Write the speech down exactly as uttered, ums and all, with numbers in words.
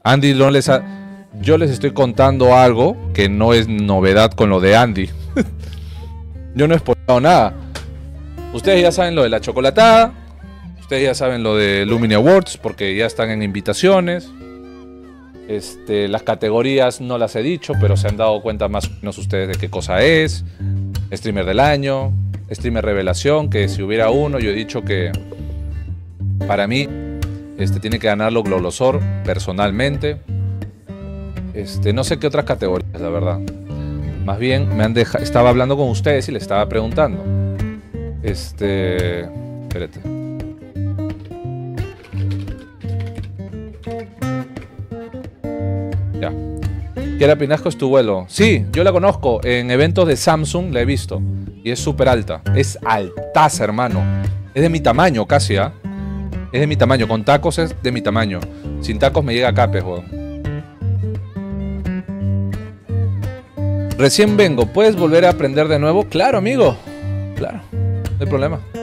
Andy no les ha... Yo les estoy contando algo que no es novedad con lo de Andy. Yo no he spoilado nada. Ustedes ya saben lo de la chocolatada. Ustedes ya saben lo de Lumini Awards porque ya están en invitaciones. Este, las categorías no las he dicho, pero se han dado cuenta más o menos ustedes de qué cosa es. Streamer del año, streamer revelación, que si hubiera uno, yo he dicho que para mí este, tiene que ganarlo Glolosor personalmente. Este, no sé qué otras categorías, la verdad. Más bien me han dejado, estaba hablando con ustedes y les estaba preguntando. Este, espérate. Ya. Kiara Pinasco es tu vuelo. Sí, yo la conozco. En eventos de Samsung la he visto. Y es súper alta. Es altaza, hermano. Es de mi tamaño casi, ¿ah? ¿eh? Es de mi tamaño. Con tacos es de mi tamaño. Sin tacos me llega a capes, weón. Recién vengo. ¿Puedes volver a aprender de nuevo? Claro, amigo. Claro. No hay problema.